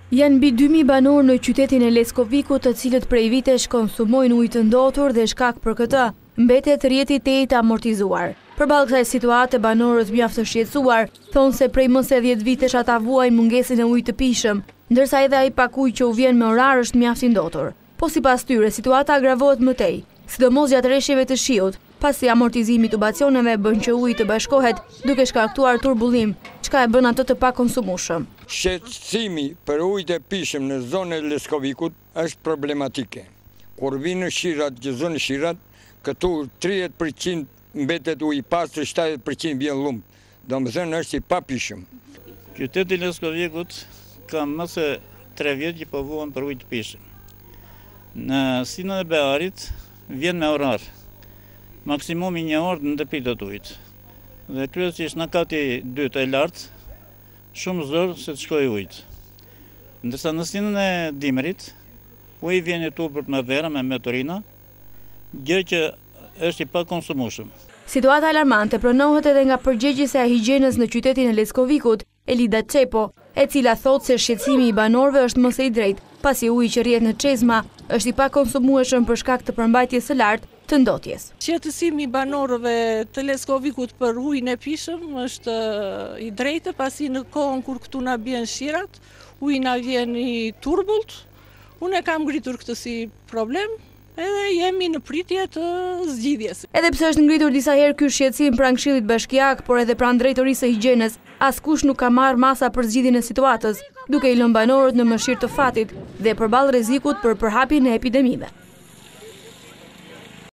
Janë mbi 2000 banorë në qytetin e Leskovikut, të cilët prej vitesh konsumojnë ujë të ndotur dhe shkak për këtë mbetet rrjeti i të amortizuar. Përballë kësaj situate, banorët mjaft të shqetësuar thonë se prej më se 10 vitesh ata vuajnë mungesën e ujit të pishëm, ndërsa edhe ai pak ujë që u vjen me orar është mjaft i ndotur. Po sipas tyre, situata agravohet më tej, sidomos gjatë rreshjeve të shiut, pasi amortizimi i tubacioneve bën që uji të bashkohet duke shkaktuar turbullim, çka e bën atë të pakonsumueshëm. Shqetësimi për ujit e pishëm në zonën e Leskovikut është problematike. Kur vinë shirat, që zonë shirat, këtu 30% mbetet ujë i pastër, 70% vjen lump. Domethënë është i papishëm. Qyteti i Leskovikut ka më se 3 vjet që po vuan për ujë të pishëm. Në Sinën e Bearit vjen me orar. Maksimumi 1 orë në ndërpritje të ujit. Dhe kryesisht në kati 2 e lartë, shumë zor se të shkojë ujit. Ndërsa në Sinën e Dimrit, uji vjen i tupërt me vera, me meteorina, gjë që është i pakonsumueshëm. Situata alarmante pranohet edhe nga përgjegjësja e higjienës në qytetin e Leskovikut, Elida Çepo, e cila thotë se shqetësimi i banorëve është më së drejtë, pasi uji që rrihet në çezma është i pakonsumueshëm për shkak të përmbajtjes së lartë të ndotjes. Shqetësimi i banorëve të Leskovikut për ujin e pishëm është i drejtë, pasi në kohën kur këtu na bien shirat, uji na vjen i turbullt. Unë e kam ngritur këtë si problem, edhe jemi në pritje të zgjidhjes. Edhe pse është ngritur disa herë ky shqetësim pranë Këshillit Bashkiak, por edhe pranë Drejtorisë së Higjienës, askush nuk ka marrë masa për zgjidhjen e situatës, duke i lënë banorët në mëshirë të fatit dhe përballë rrezikut për përhapjen e epidemive.